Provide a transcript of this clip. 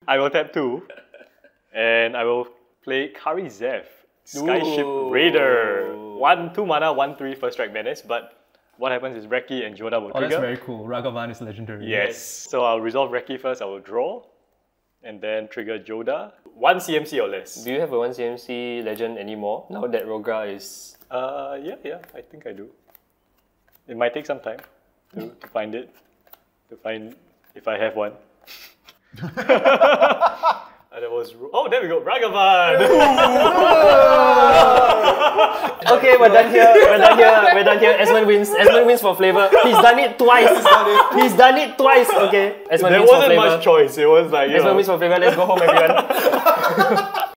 I will tap 2. And I will play Kari Zeph, Skyship Raider. 2 mana, 1/3 first strike menace, but what happens is Reki and Joda will trigger. Oh, that's very cool. Ragavan is legendary. Yes. So I'll resolve Reki first, I will draw, and then trigger Joda. 1 CMC or less. Do you have a 1 CMC legend anymore now that Rogra is... Yeah, I think I do. It might take some time to find it, to find if I have one. And it was, oh, there we go, Ragavan! Okay, we're done here. We're done here. Esmond wins. Esmond wins for flavor. He's done it twice. He's done it twice. Okay. Esmond There wins for wasn't flavor. much choice. It was like, Esmond wins for flavor. Let's go home, everyone.